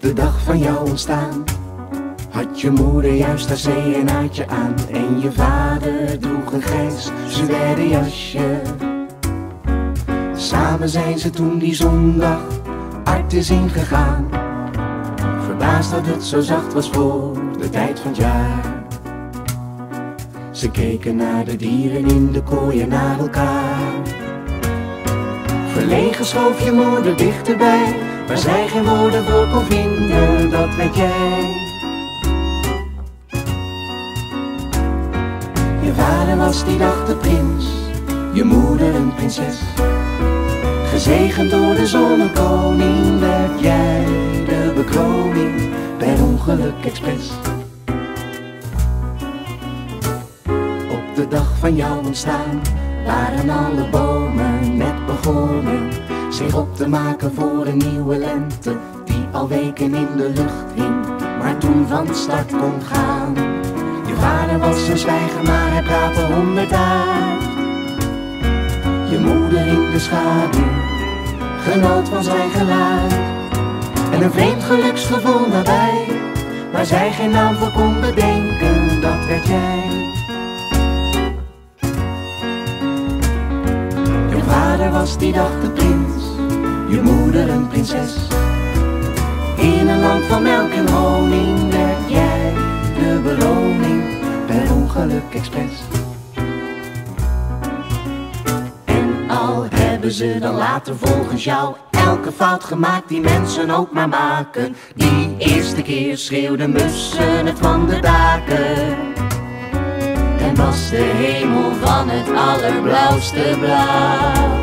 de dag van jouw ontstaan had je moeder juist haar zeeënaartje aan en je vader droeg een grijs suède jasje. Samen zijn ze toen die zondag Art is ingegaan, verbaasd dat het zo zacht was voor de tijd van het jaar. Ze keken naar de dieren in de kooi en naar elkaar. Verlegen schoof je moeder dichterbij, waar zij geen woorden voor kon vinden, dat werd jij. Je vader was die dag de prins, je moeder een prinses. Gezegend door de zonnekoning werd jij de bekroning per ongeluk expres. Op de dag van jouw ontstaan waren alle bomen net begonnen zich op te maken voor een nieuwe lente die al weken in de lucht hing, maar toen van start kon gaan. Je vader was zo zwijgen, maar hij praatte 100 uit. Je moeder in de schaduw genoot van zijn geluid en een vreemd geluksgevoel nabij, waar zij geen naam voor kon bedenken, dat werd jij. Je vader was die dag de prins, je moeder een prinses. In een land van melk en honing werd jij de beloning per ongeluk expres. En al hebben ze dan later volgens jou elke fout gemaakt die mensen ook maar maken, die eerste keer schreeuwden mussen het van de daken en was de hemel van het allerblauwste blauw.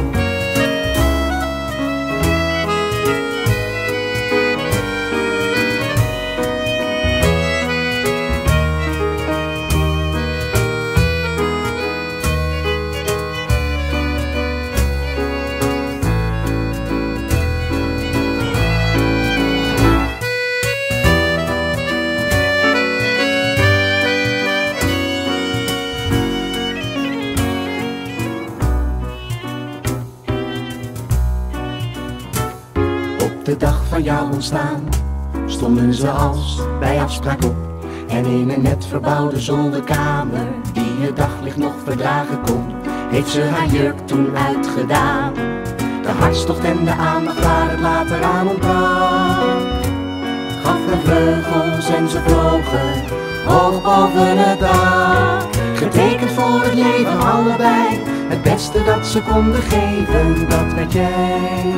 De dag van jouw ontstaan stonden ze als bij afspraak op en in een net verbouwde zolderkamer die het daglicht nog verdragen kon, heeft ze haar jurk toen uitgedaan. De hartstocht en de aandacht waar het later aan ontbrak gaf haar vleugels en ze vlogen hoog boven het dak. Getekend voor het leven allebei, het beste dat ze konden geven, dat werd jij.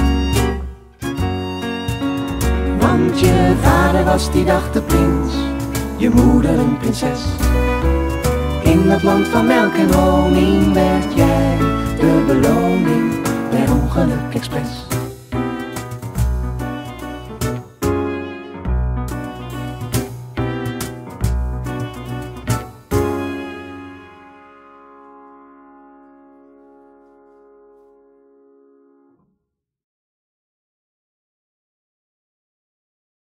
Want je vader was die dag de prins, je moeder een prinses. In dat land van melk en honing werd jij de beloning per ongeluk expres.